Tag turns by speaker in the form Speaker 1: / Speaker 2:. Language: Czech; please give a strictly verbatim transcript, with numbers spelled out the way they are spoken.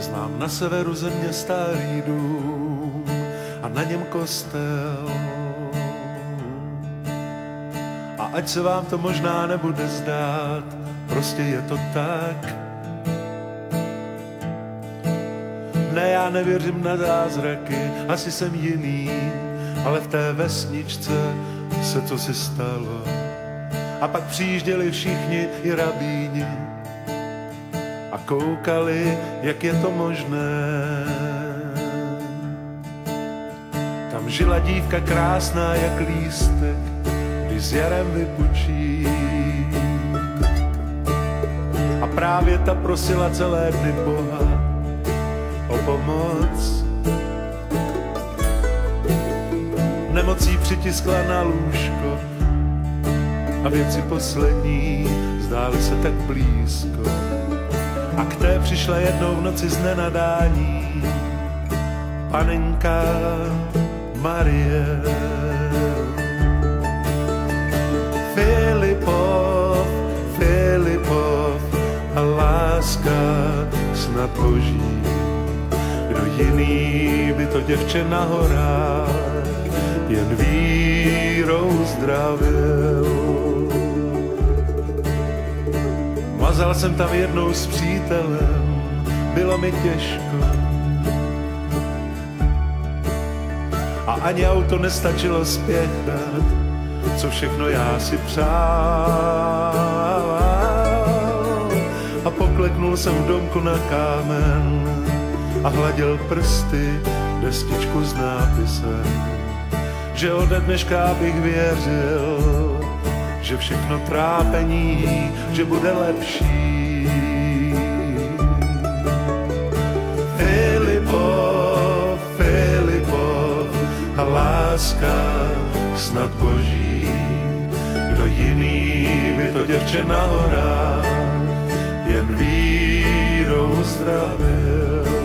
Speaker 1: Znám na severu země starý dům a na něm kostel. A ať se vám to možná nebude zdát, prostě je to tak. Ne, já nevěřím na zázraky, asi jsem jiný, ale v té vesničce se to si stalo. A pak přijížděli všichni i rabíni a koukali, jak je to možné. Tam žila dívka krásná jak lístek, když s jarem vypučí. A právě ta prosila celé dny Boha o pomoc. Nemocí přitiskla na lůžko a věci poslední zdály se tak blízko. A k té přišla jednou v noci z nenadání panenka Marie. Filipov, Filipov a láska snad boží. Kdo jiný by to děvče na horách jen vírou zdravil. Mazal jsem tam jednou s přítelem, bylo mi těžko. A ani auto nestačilo spěchat, co všechno já si přál. A pokleknul jsem v domku na kámen a hladil prsty destičku s nápisem, že ode dneška bych věřil, že všechno trápení, že bude lepší. Filipov, Filipov a láska snad boží. Kdo jiný by to děvče na horách jen vírou zdravil.